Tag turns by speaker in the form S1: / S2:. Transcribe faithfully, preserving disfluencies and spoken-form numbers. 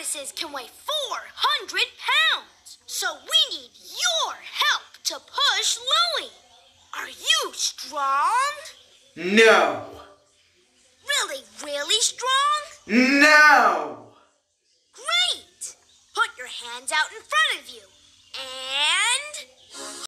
S1: tortoises can weigh four hundred pounds. So we need your help to push Louie. Are you strong?
S2: No.
S1: Really, really strong?
S2: No.
S1: Great! Put your hands out in front of you. And...